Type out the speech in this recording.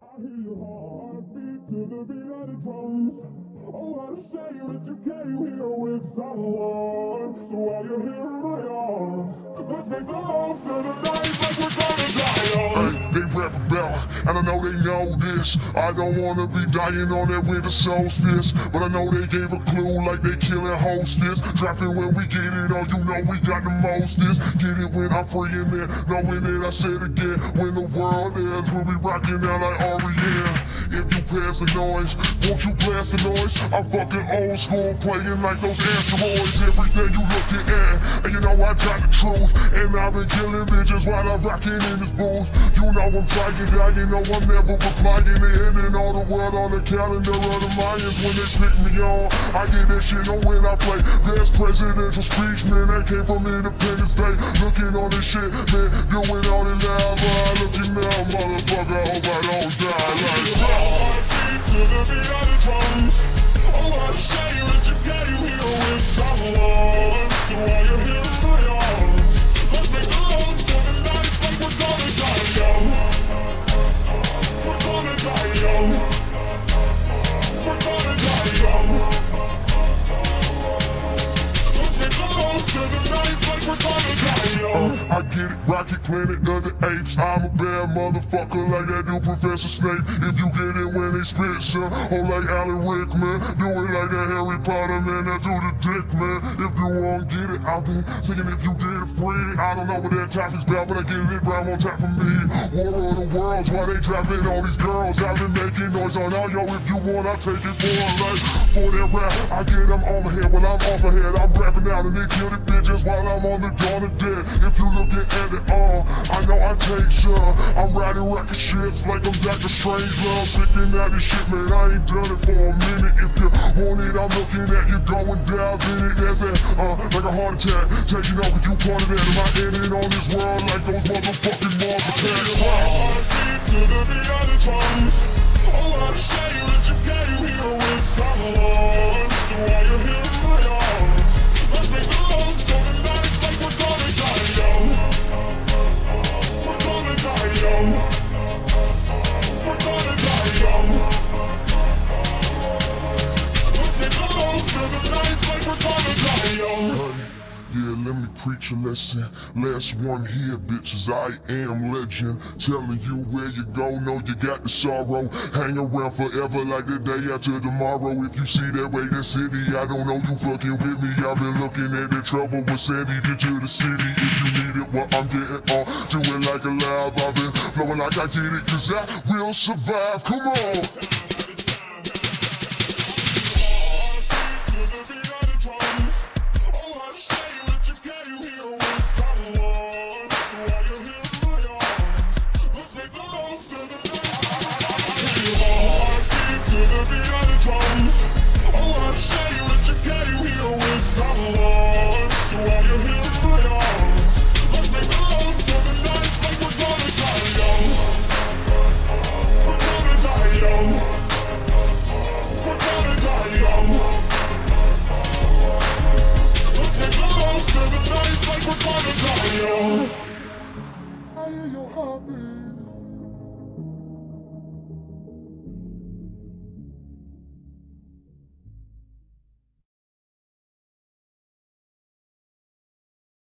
I hear your heartbeat to the beat of the drums. Oh, what a shame that you came here with someone. So while you're here in my arms, let's make the most of the night like we're gonna die young. Hey, they rap about, and I know they know this. I don't wanna be dying on that winter solstice, but I know they gave a clue like they killing hostess. Dropping when we get it on, you know we got the mostest. Get it when I'm free in there, knowing it I said again. When the world ends, we'll be rocking out like R.E.M. If you pass the noise, won't you blast the noise? I'm fucking old school, playing like those asteroids. Everything you looking at, and you know I got the truth. And I've been killing bitches while I'm rocking in this booth. You know I'm trying out, you know I'm never replying. They ending all the world on the calendar of the Mayans. When they pick me on, I get that shit on when I play. Best presidential speech, man, that came from Independence Day. Looking on this shit, man, doing all the loud. Looking now, motherfucker, hope I don't die like heartbeat to the beat of the drums. Oh, what a shame that you came here with someone. So while you're here in my arms, let's make the most of the night like we're gonna die young. We're gonna die young. We're gonna die young. Let's make the most of the night like we're gonna die young. I get it, Rocket Planet of the Apes. I'm a bad motherfucker like that new Professor Snape. If you get it when they spit, son, or like Alan Rickman, do it like a Harry Potter, man, that do the dick, man. If you won't get it, I've been singing if you get it free. I don't know what that topic's about, but I get it right on top of me. War of the Worlds, why they dropping all these girls? I've been making noise on all yo. If you want, I'll take it for a life. For that rap, I get them on my head when I'm off my head. I'm rapping out and they kill the bitches while I'm on the dawn of dead. If you looking at it all, I know I take some. I'm riding rocket ships like I'm Dr. Strangelove. Picking out this shit, man, I ain't done it for a minute. If you want it, I'm looking at you going down in it. That's it, like a heart attack. Taking off what you pointed at. Am I ending on this world like those motherfucking Marvel attacks? Heartbeat to the beat of the drums. Oh, what a shame that you came here with someone. So while you're here in my arms, let's make the most of the night like we're gonna die young. We're gonna die young. We're gonna die young. Let's make the most of the night like we're gonna die young. Yeah, let me preach a lesson. Last one here, bitches, I am legend. Telling you where you go, know you got the sorrow. Hang around forever like the day after tomorrow. If you see that way in city, I don't know you fucking with me. I've been looking at the trouble with Sandy, get to the city. If you need it, well, I'm getting on. Do it like a live, I've been flowing like I get it, cause I will survive. Come on. Oh, what a shame that you came here with someone.